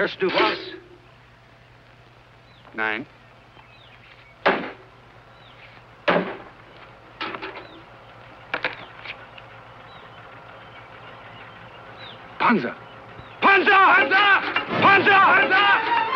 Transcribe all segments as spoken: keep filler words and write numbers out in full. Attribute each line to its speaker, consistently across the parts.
Speaker 1: First du was?
Speaker 2: Nein.
Speaker 1: Panzer! Panzer! Panzer! Panzer! Panzer!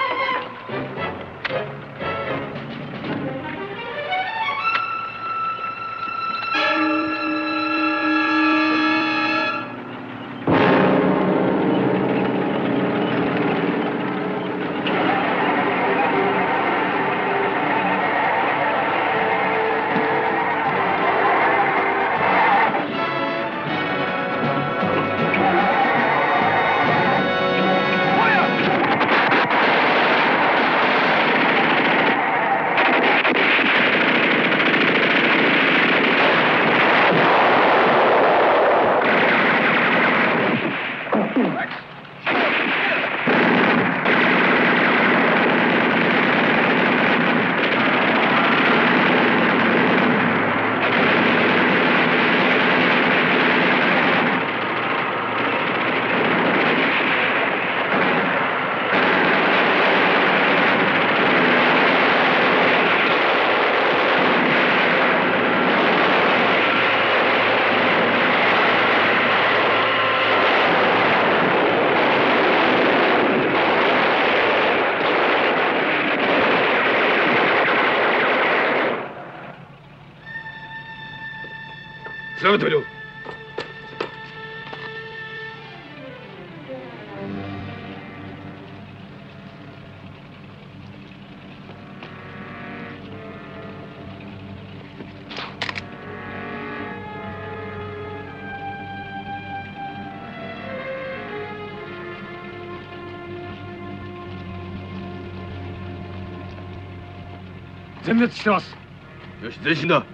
Speaker 2: 調べてみろ。
Speaker 1: 全滅してます。
Speaker 2: よし、前進だ。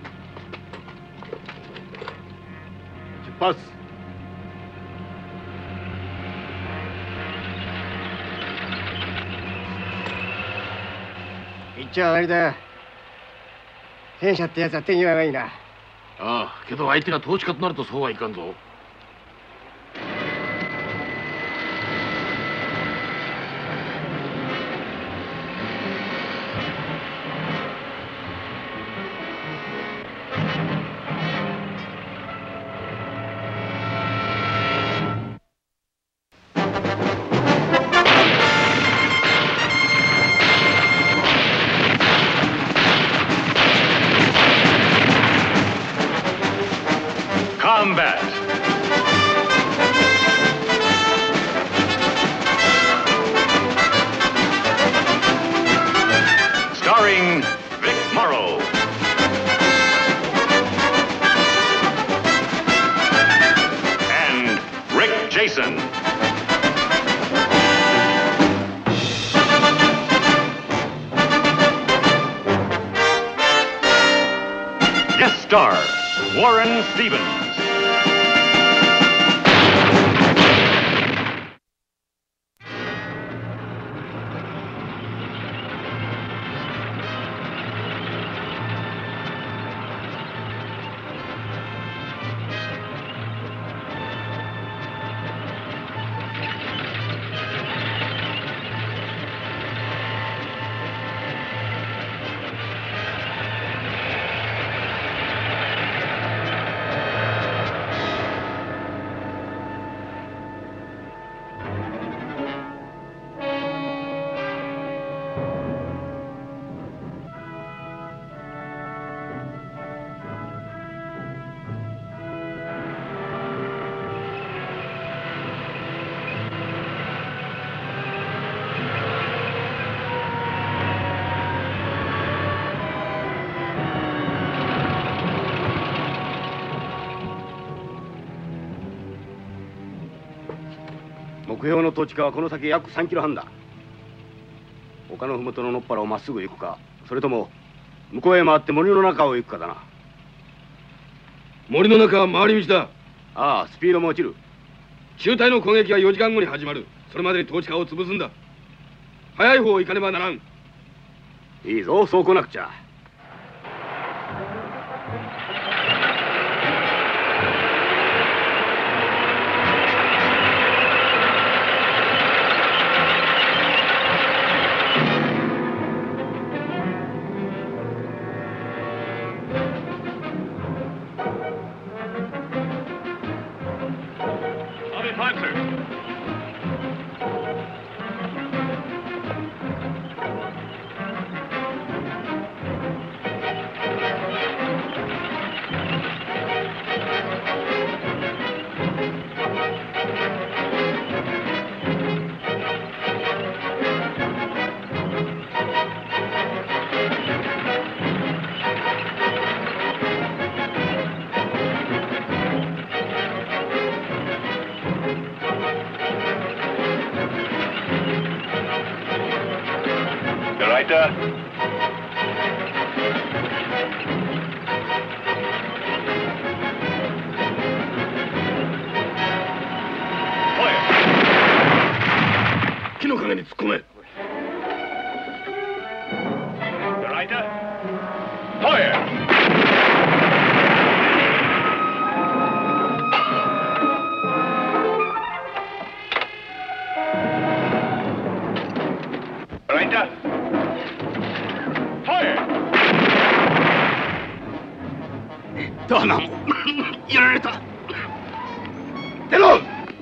Speaker 2: 出発。
Speaker 3: 一丁上がりだ。戦車ってやつは手際がいいな。
Speaker 2: ああ、けど相手が投資家となるとそうはいかんぞ。
Speaker 4: Combat. Starring Vic Morrow. And Rick Jason. Guest star, Warren Stevens.
Speaker 2: 目標の土地かはこの先約さんキロはんだ。丘のふもとののっぱらをまっすぐ行くか、それとも向こうへ回って森の中を行くかだな。森の中は回り道だ。ああ、スピードも落ちる。中隊の攻撃はよじかんごに始まる。それまでに統治下を潰すんだ。早い方を行かねばならん。いいぞ、そう来なくちゃ。 込め。ダナもやられた。出ろ。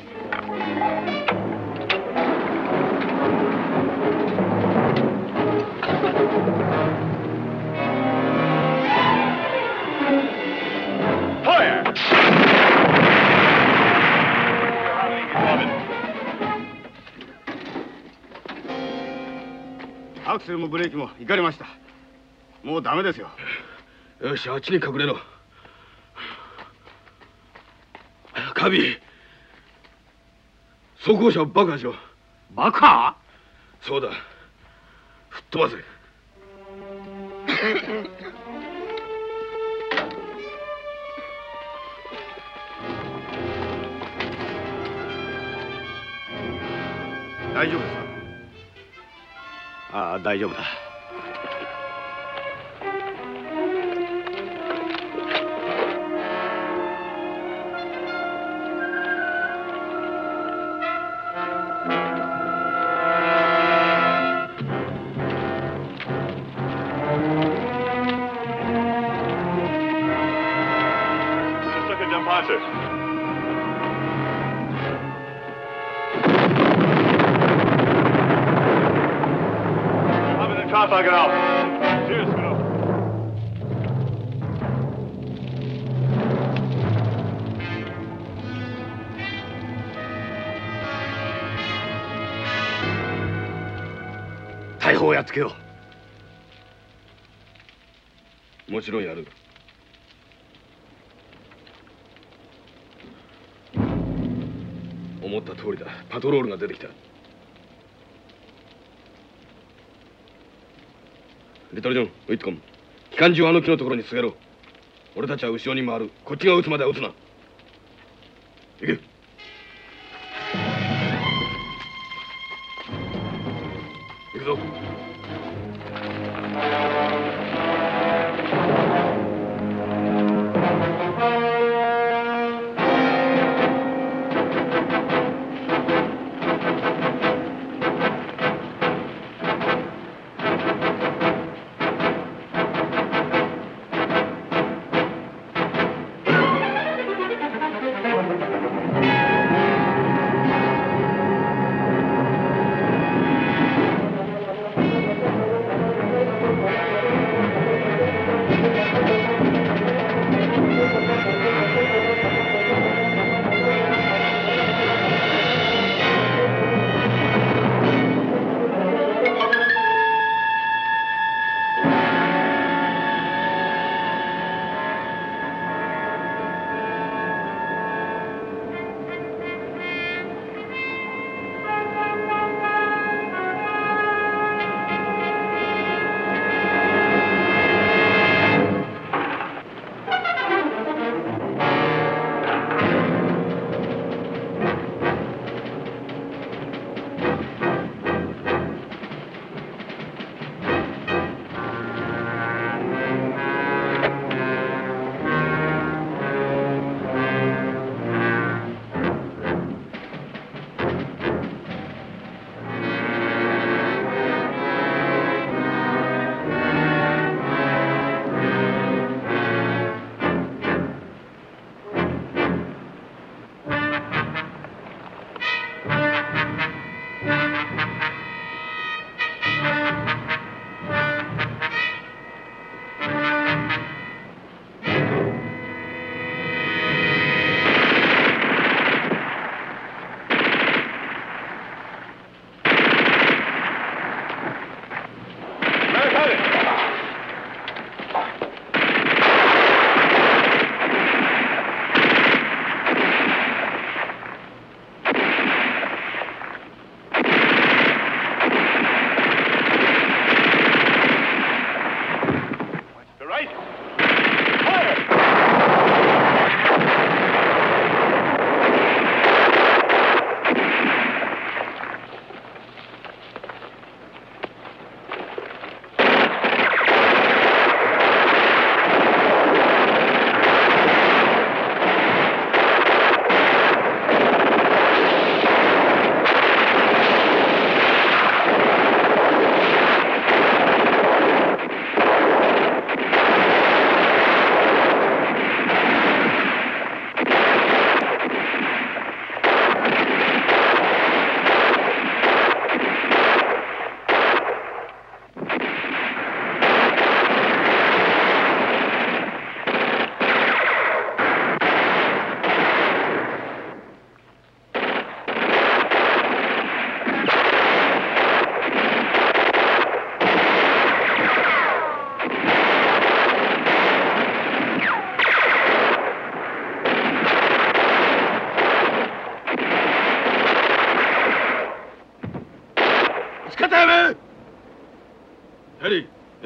Speaker 5: アクセルもブレーキもいかれました。もうダメですよ。
Speaker 2: よし、あっちに隠れろ。カビ、装甲車を爆破しろ。
Speaker 1: 爆破？
Speaker 2: そうだ、吹っ飛ばせ。
Speaker 5: 大丈夫ですか？ああ、大丈夫だ。
Speaker 2: 逮捕をやっつけよう。もちろんやる。思った通りだ。パトロールが出てきた。リトル・ジョン、ウィットコム、機関銃をあの木のところに据えろ。俺たちは後ろに回る。こっちが撃つまでは撃つな。行け。行くぞ。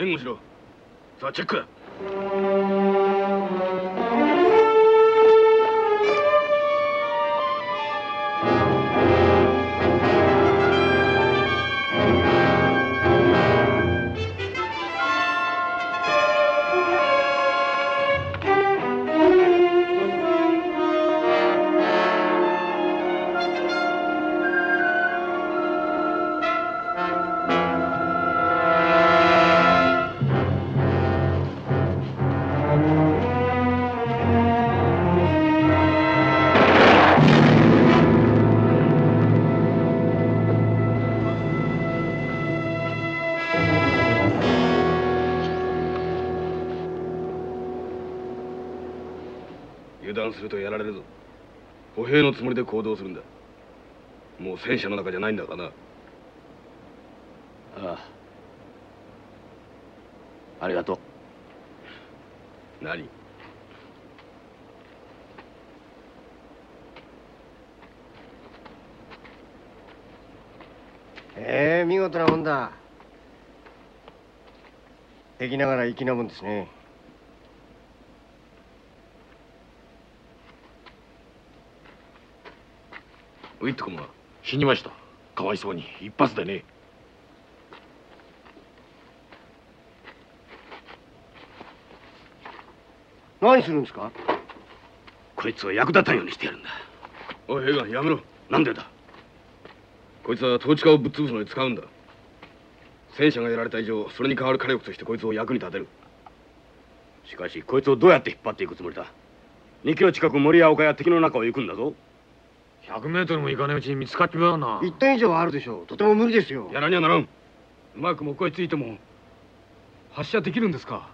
Speaker 2: 前後しろ。さあチェックだ。油断するとやられるぞ。歩兵のつもりで行動するんだ。もう戦車の中じゃないんだからな。ああ、ありがとう。何？
Speaker 3: ええ、見事なもんだ。敵ながら生き延ぶんですね。
Speaker 2: ウィット君は
Speaker 1: 死にました。かわいそうに一発でね。
Speaker 3: 何するんですか？
Speaker 2: こいつは役立たんようにしてやるんだ。おいヘイガン、やめろ。なんでだ。こいつは統治下をぶっ潰すのに使うんだ。戦車がやられた以上、それに代わる火力としてこいつを役に立てる。しかしこいつをどうやって引っ張っていくつもりだ。にキロ近く森や丘や敵の中を行くんだぞ。
Speaker 1: ひゃくメートルも行かないうちに見つかっちまうな。
Speaker 3: 一トン以上はあるでしょう。とても無理ですよ。
Speaker 2: やらにはならん。
Speaker 1: うまく木工へついても発射できるんですか？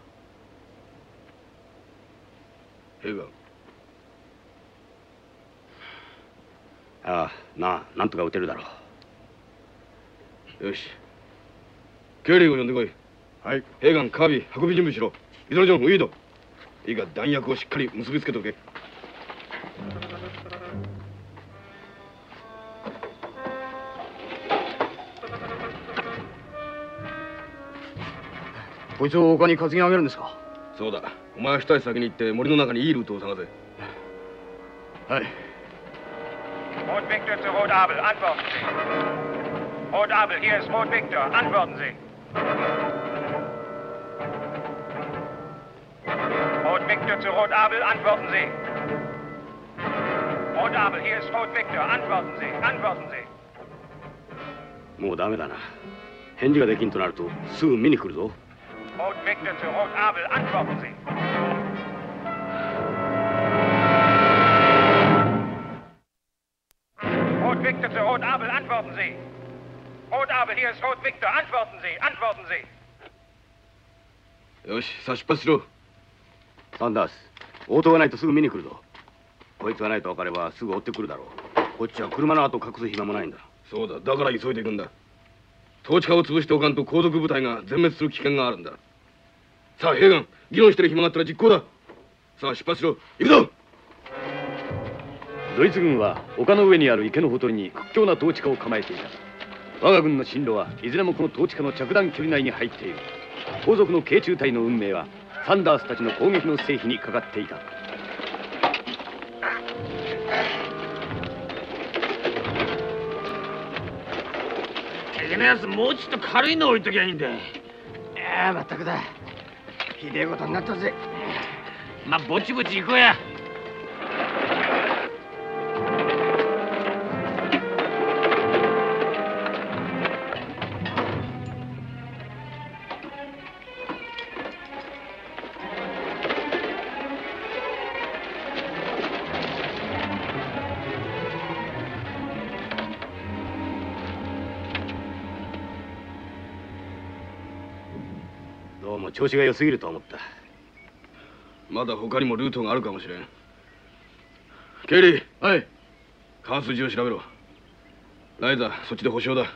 Speaker 2: ヘイガン。ああ、なあ、なんとか撃てるだろう。よし。ケリーを呼んでこい。
Speaker 1: はい。
Speaker 2: ヘイガン、カービー、運び準備しろ。イゾルジョン、ウィード。いいか、弾薬をしっかり結びつけておけ。
Speaker 1: こいつを丘に担ぎ上げるんですか？
Speaker 2: そうだ。お前は一足先に行って森の中にいいルートを探せ。
Speaker 1: はい。
Speaker 6: Fort Victor zu Rot Abel, antworten Sie. Rot Abel, hier ist Rot Victor, antworten Sie. Rot Victor zu Rot Abel, antworten Sie. Rot Abel, hier ist Rot Victor, antworten Sie, antworten Sie.
Speaker 2: もうダメだな。返事ができんとなるとすぐ見に来るぞ。
Speaker 6: Rot Victor zu Rot Abel, antworten Sie. Rot Victor zu Rot Abel, antworten Sie. Rot Abel, hier ist Rot Victor, antworten Sie, antworten Sie.
Speaker 2: よし、さあ出発しろ。サンダース、応答がないとすぐ見に来るぞ。こいつがないと分かればすぐ追ってくるだろう。こっちは車の後を隠す暇もないんだ。そうだ、だから急いでいくんだ。統治下を潰しておかんと後続部隊が全滅する危険があるんだ。さあヘイガン、議論してる暇があったら実行だ。さあ出発しろ。行くぞ。
Speaker 7: ドイツ軍は丘の上にある池のほとりに屈強な統治下を構えていた。我が軍の進路はいずれもこの統治下の着弾距離内に入っている。後続の慶中隊の運命はサンダースたちの攻撃の成否にかかっていた。
Speaker 1: 敵のやつもうちょっと軽いの置いときゃいいんだ。
Speaker 3: ああ、まったくだ。ひでえことになったぜ。
Speaker 1: まあぼちぼち行こうや。
Speaker 2: どうも調子が良すぎると思った。まだ他にもルートがあるかもしれん。ケリー。
Speaker 1: はい。
Speaker 2: 川筋を調べろ。ライザー、そっちで保証だ。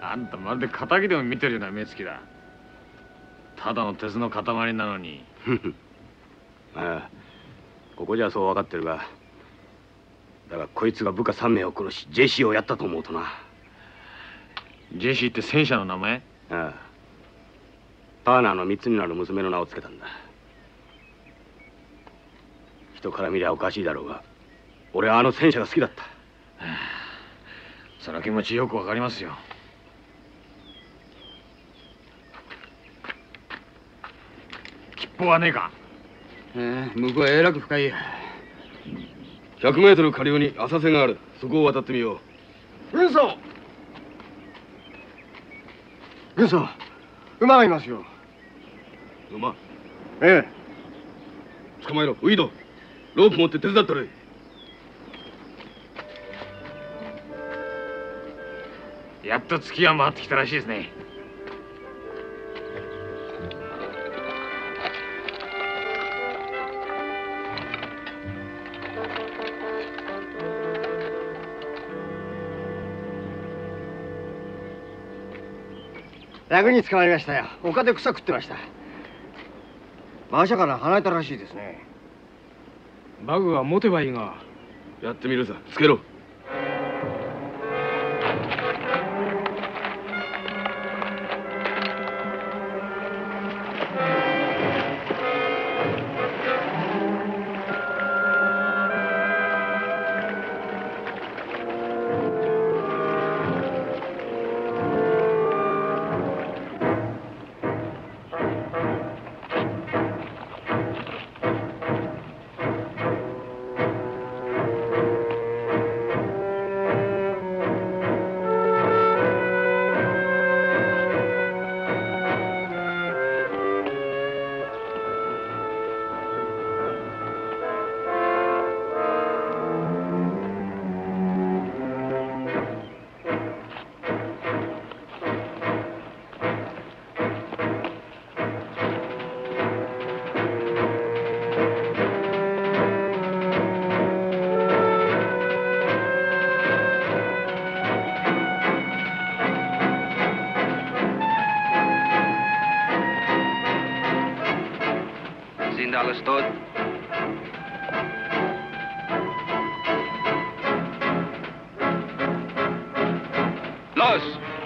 Speaker 8: あんたまるで仇でも見てるような目つきだ。ただの鉄の塊なのに。
Speaker 2: ああ、ここじゃそう分かってるが、だがこいつが部下さんめいを殺しジェシーをやったと思うとな。
Speaker 8: ジェシーって戦車の名前？
Speaker 2: ああ、ターナーの三つになる娘の名をつけたんだ。人から見りゃおかしいだろうが、俺はあの戦車が好きだった。
Speaker 8: その気持ちよくわかりますよ。吉報はねえか？
Speaker 1: ええ、向こうはえらく深いや。
Speaker 2: ひゃくメートル下流に浅瀬がある。そこを渡ってみよ
Speaker 3: う。軍曹、軍曹、馬がいますよ。
Speaker 2: 馬？
Speaker 3: え
Speaker 2: え。捕まえろ、ウィード。ロープ持って手伝ったれ。
Speaker 8: やっと月が回ってきたらしいですね。
Speaker 3: 楽に捕まりましたよ。丘で草食ってました。馬車から離れたらしいですね。
Speaker 1: バグは持てばいいが。
Speaker 2: やってみるさ。つけろ。
Speaker 9: Alles tot. Los!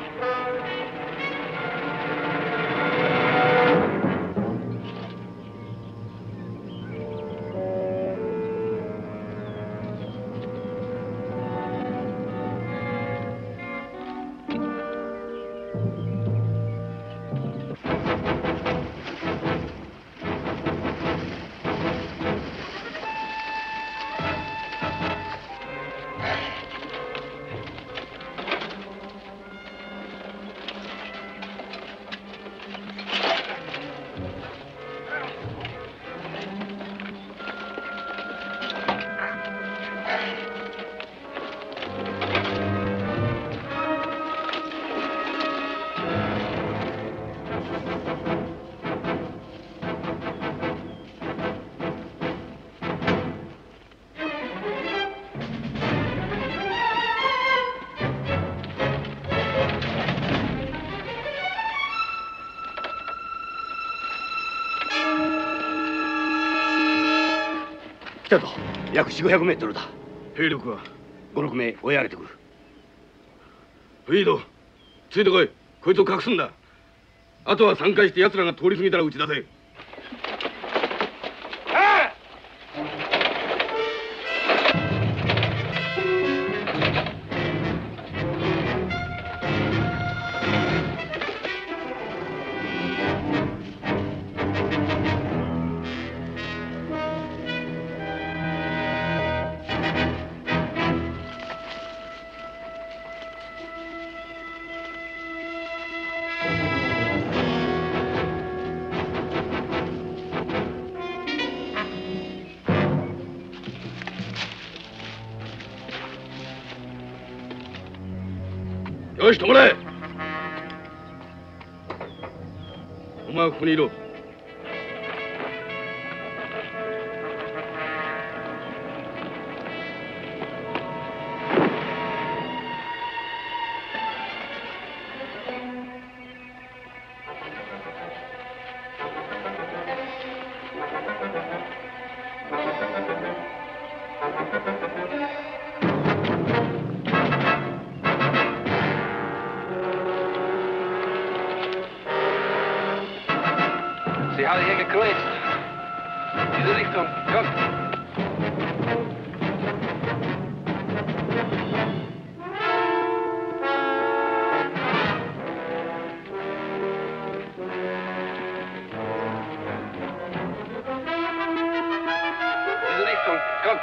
Speaker 2: 来たぞ。約よんひゃくごひゃくメートルだ。
Speaker 5: 兵力は
Speaker 2: ご、ろくめい追い上げてくる。
Speaker 5: ウィード、ついてこい。こいつを隠すんだ。あとは散開して奴らが通り過ぎたら撃ち出せ。よし、止まれ。お前はここにいろ。
Speaker 9: Sie haben hier gekreuzt. Diese Richtung, kommt. Diese Richtung, kommt.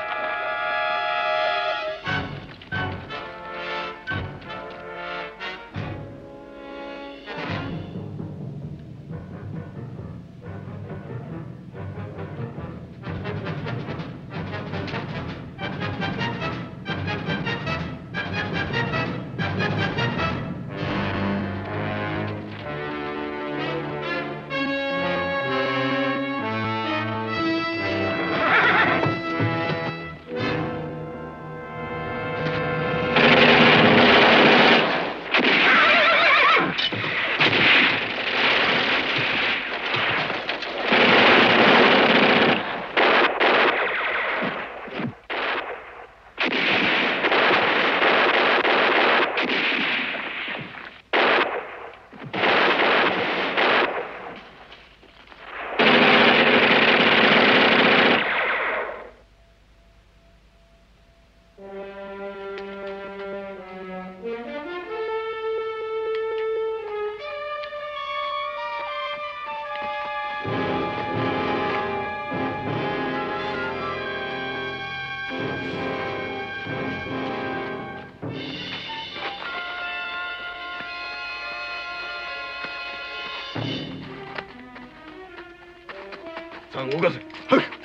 Speaker 5: さあ動かせ。早く。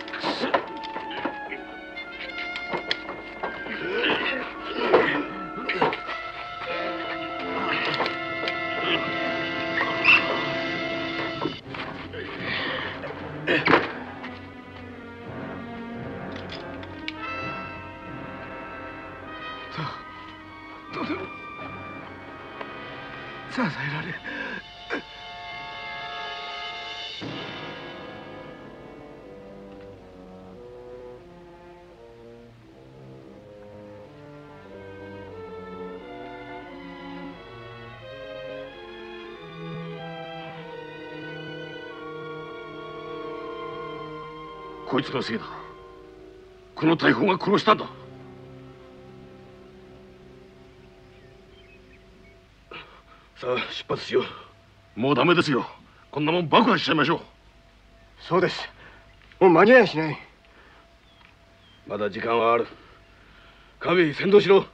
Speaker 5: さあどうだ。支えられ。
Speaker 2: こいつのせいだ。この大砲が殺したんだ。
Speaker 5: さあ出発しよ
Speaker 2: う。もうダメですよ。こんなもん爆破しちゃいましょう。
Speaker 3: そうです。もう間に合いやしない。
Speaker 5: まだ時間はある。カビ先導しろ。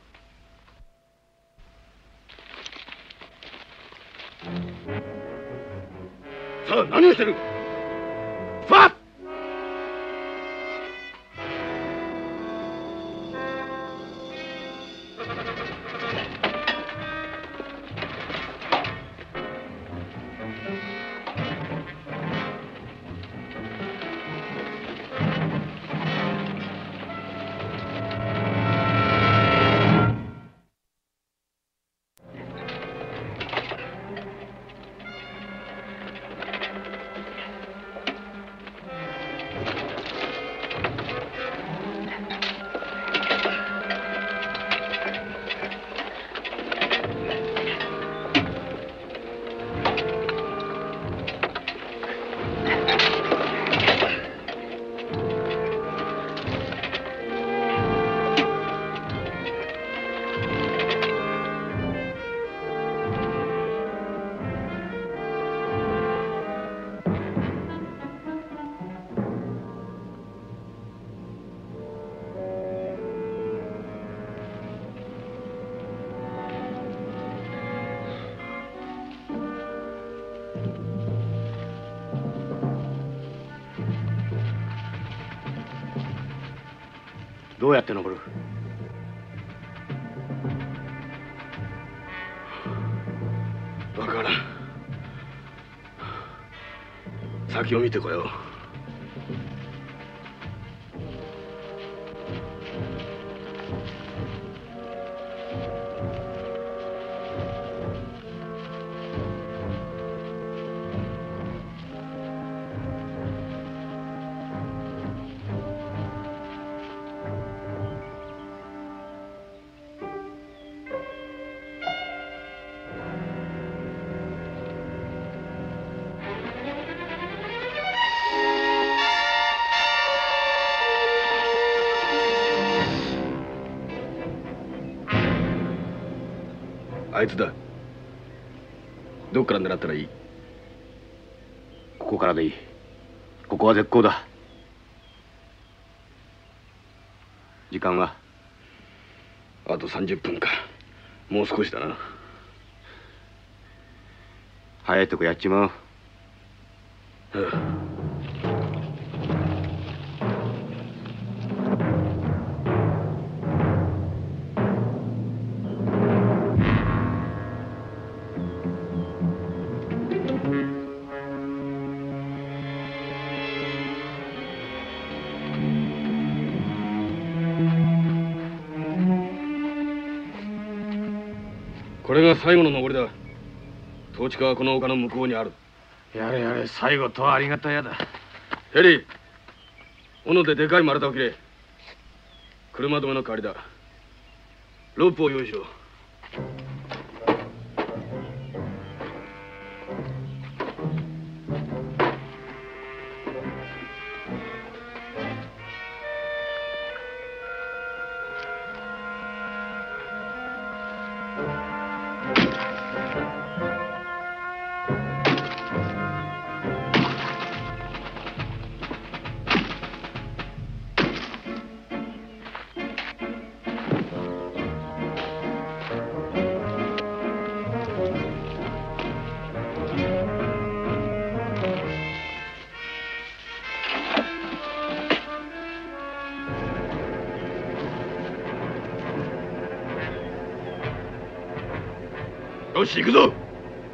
Speaker 5: さあ何をしてる。ファッ。
Speaker 3: どうやって登る。
Speaker 5: わからん。先を見てこよう。 あいつだ。どっから狙ったらいい？
Speaker 2: ここからでいい。ここは絶好だ。時間は
Speaker 5: あとさんじゅっぷんか。もう少しだな。
Speaker 2: 早いとこやっちまおう。
Speaker 5: ああ。これが最後の登りだ。統治下はこの丘の向こうにある。
Speaker 8: やれやれ、最後とはありがたやだ。
Speaker 5: ヘリー、斧ででかい丸太を切れ。車止めの代わりだ。ロープを用意しろ。よし、行くぞ。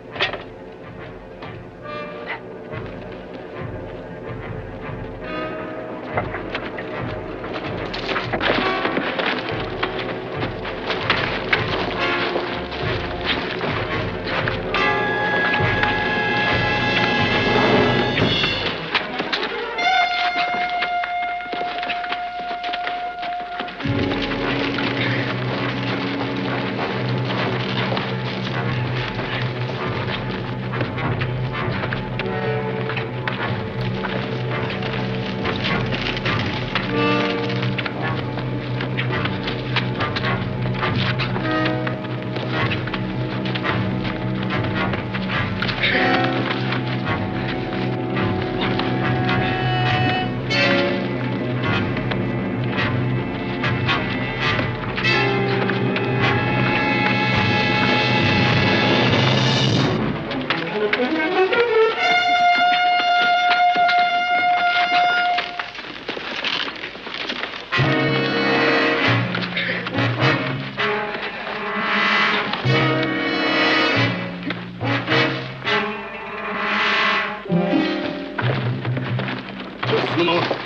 Speaker 5: そのまま。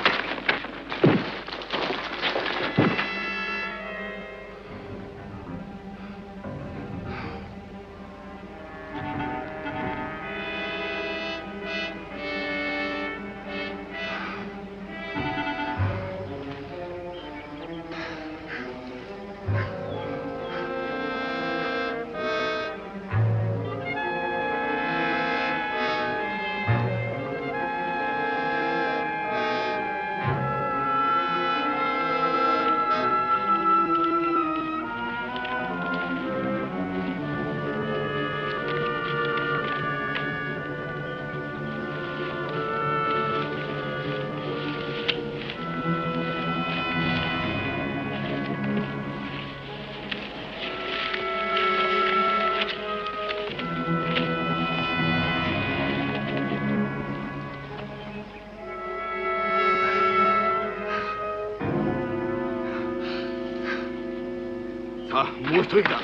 Speaker 5: さあ、もう一息だ。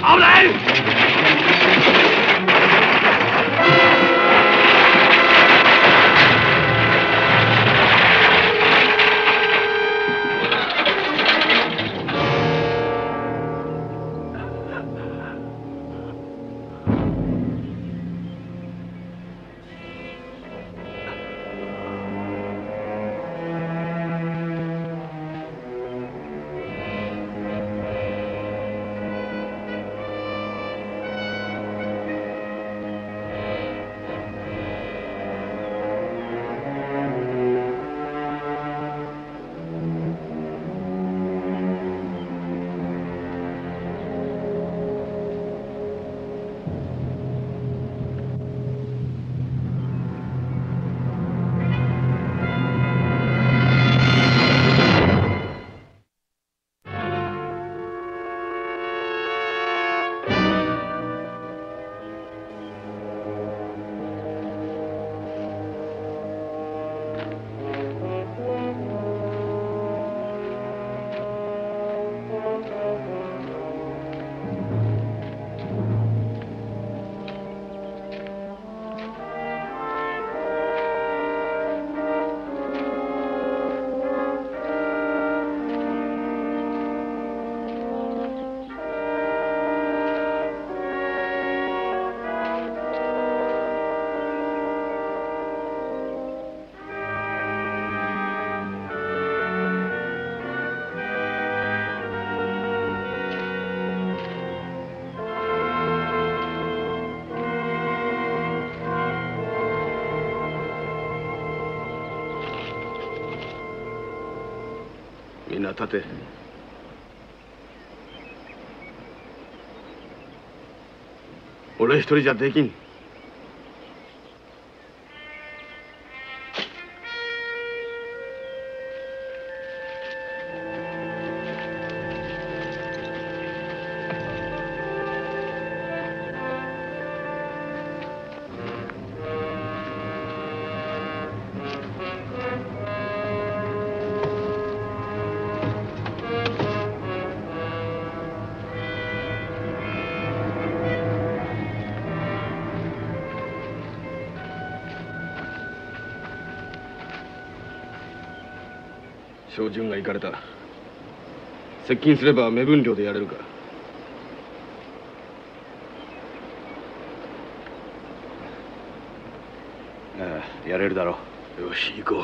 Speaker 2: 危ない。みんな立て。俺一人じゃできん。照準が行かれた。接近すれば目分量でやれるか。
Speaker 7: ああ、やれるだろう。
Speaker 2: よし、行こう。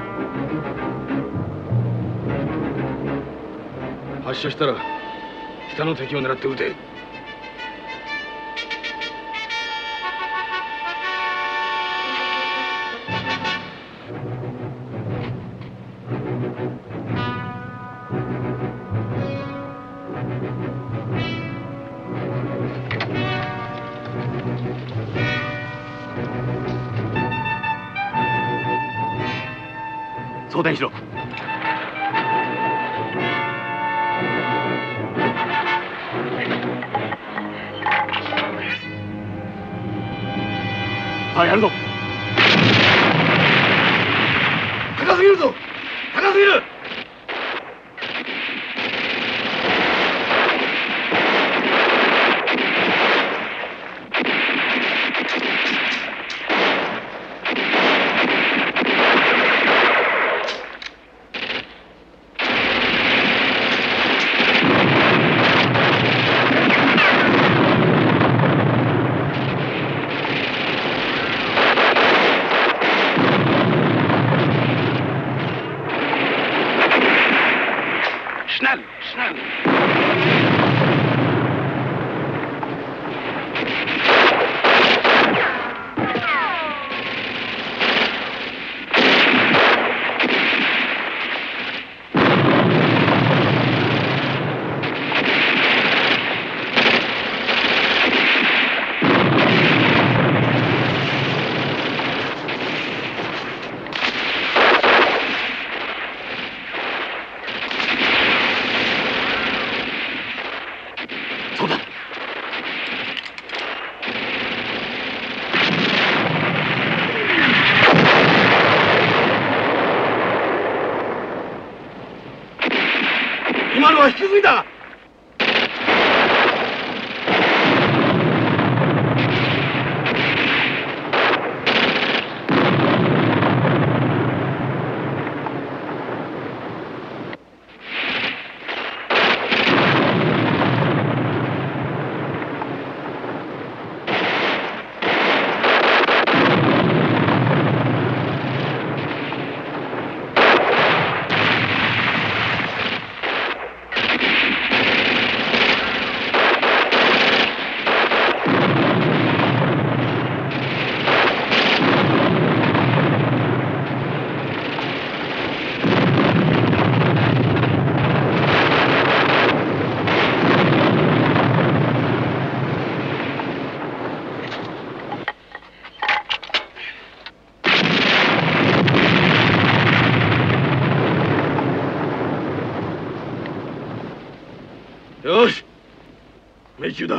Speaker 2: 発射したら
Speaker 5: 北の敵を狙って撃て。
Speaker 2: 装填しろ。さあやるぞ。
Speaker 5: 高すぎるぞ。高すぎる。
Speaker 6: Schnell, schnell.
Speaker 5: 今のは引き継いだ。よし、命中だ。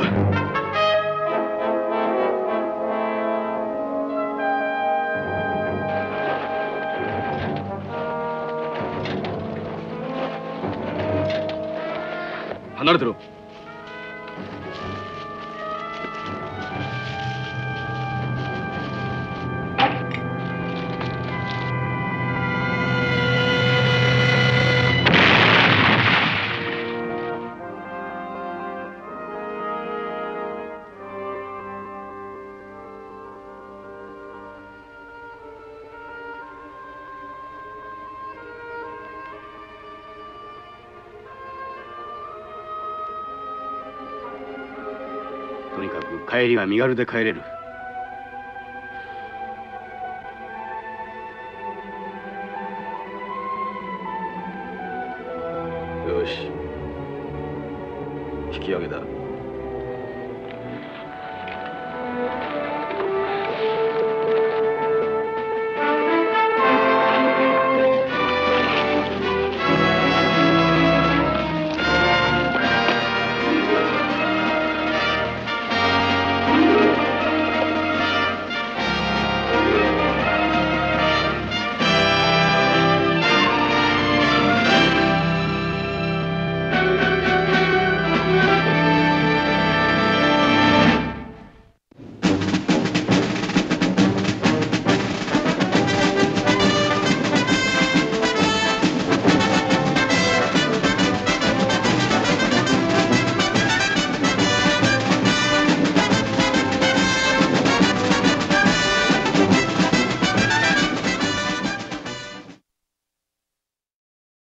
Speaker 5: 離れてろ。
Speaker 2: とにかく帰りは身軽で帰れる。
Speaker 5: よし、引き上げだ。